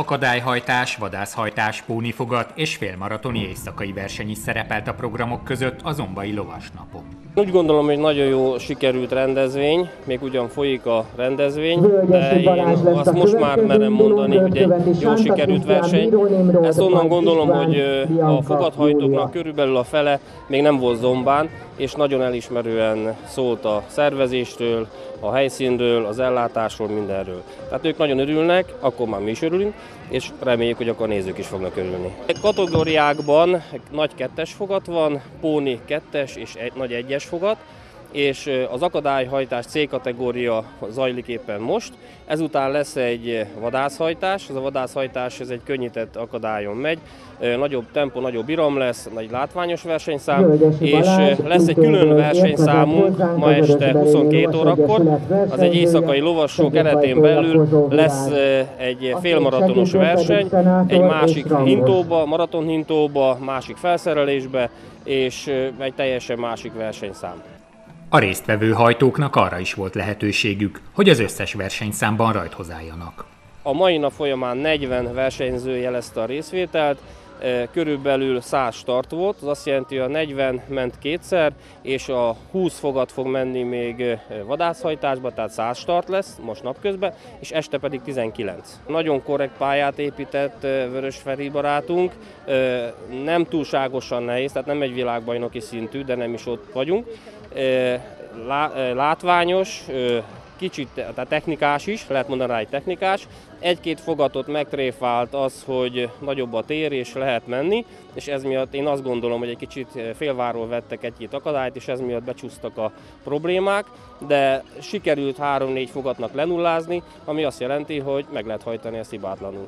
Akadályhajtás, vadászhajtás, pónifogat és félmaratoni éjszakai verseny is szerepelt a programok között a zombai lovasnapon. Úgy gondolom, hogy nagyon jó sikerült rendezvény, még ugyan folyik a rendezvény, de én azt most már merem mondani, hogy egy jó sikerült verseny. Ezt onnan gondolom, hogy a fogathajtóknak körülbelül a fele még nem volt zombán, és nagyon elismerően szólt a szervezésről, a helyszínről, az ellátásról, mindenről. Tehát ők nagyon örülnek, akkor már mi is örülünk, és reméljük, hogy akkor a nézők is fognak örülni. Kategóriákban nagy 2-es fogat van, póni 2-es és nagy 1-es fogat, és az akadályhajtás C kategória zajlik éppen most. Ezután lesz egy vadászhajtás, ez a vadászhajtás ez egy könnyített akadályon megy, nagyobb tempó, nagyobb iram lesz, nagy látványos versenyszám, és lesz egy külön versenyszámunk ma este 22 órakor, az egy éjszakai lovasshow keretén belül lesz egy félmaratonos verseny, egy másik hintóba, maratonhintóba, másik felszerelésbe, és egy teljesen másik versenyszám. A résztvevő hajtóknak arra is volt lehetőségük, hogy az összes versenyszámban rajthoz álljanak. A mai nap folyamán 40 versenyző jelezte a részvételt, körülbelül 100 start volt, az azt jelenti, hogy a 40 ment kétszer, és a 20 fogat fog menni még vadászhajtásba, tehát 100 start lesz most napközben, és este pedig 19. Nagyon korrekt pályát épített Vörös Feri barátunk, nem túlságosan nehéz, tehát nem egy világbajnoki szintű, de nem is ott vagyunk. Látványos, kicsit tehát technikás is, lehet mondani rá egy technikás. Egy-két fogatot megtréfált az, hogy nagyobb a tér és lehet menni, és ez miatt én azt gondolom, hogy egy kicsit félváról vettek egy-két akadályt, és ez miatt becsúsztak a problémák, de sikerült 3-4 fogatnak lenullázni, ami azt jelenti, hogy meg lehet hajtani ezt hibátlanul.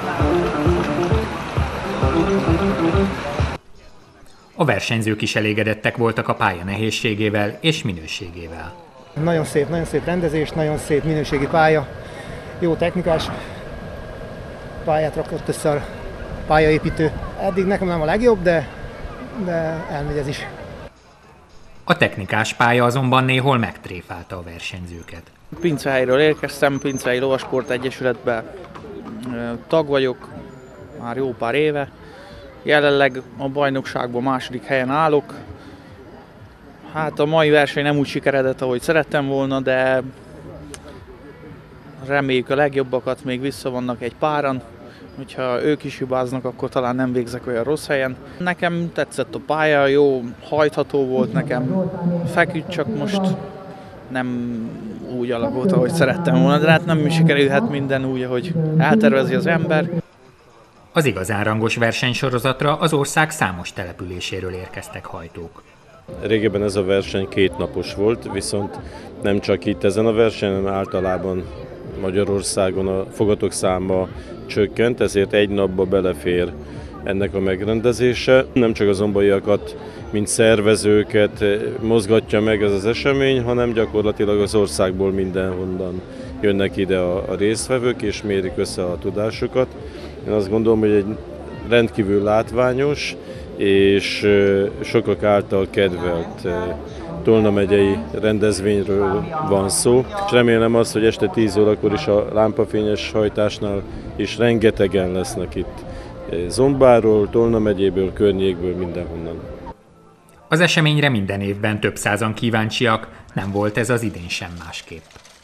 A versenyzők is elégedettek voltak a pálya nehézségével és minőségével. Nagyon szép rendezés, nagyon szép minőségi pálya, jó technikás pályát rakott össze a pályaépítő. Eddig nekem nem a legjobb, de elmegy ez is. A technikás pálya azonban néhol megtréfálta a versenyzőket. Pinchehelyről érkeztem, Pinchehelyi Lovasport Egyesületben tag vagyok már jó pár éve. Jelenleg a bajnokságban második helyen állok. Hát a mai verseny nem úgy sikeredett, ahogy szerettem volna, de reméljük a legjobbakat, még vissza vannak egy páran. Hogyha ők is hibáznak, akkor talán nem végzek olyan rossz helyen. Nekem tetszett a pálya, jó, hajtható volt nekem, feküdt, csak most nem úgy alakult, ahogy szerettem volna, de hát nem sikerülhet minden úgy, ahogy eltervezi az ember. Az igazán rangos versenysorozatra az ország számos településéről érkeztek hajtók. Régebben ez a verseny 2 napos volt, viszont nem csak itt ezen a versenyen, általában Magyarországon a fogatok száma csökkent, ezért egy napba belefér ennek a megrendezése. Nem csak a zombaiakat, mint szervezőket mozgatja meg ez az esemény, hanem gyakorlatilag az országból mindenhonnan jönnek ide a résztvevők és mérik össze a tudásukat. Én azt gondolom, hogy egy rendkívül látványos és sokak által kedvelt Tolna megyei rendezvényről van szó. És remélem azt, hogy este 10 órakor is a lámpafényes hajtásnál is rengetegen lesznek itt Zombáról, Tolna megyéből, környékből, mindenhonnan. Az eseményre minden évben több százan kíváncsiak, nem volt ez az idén sem másképp.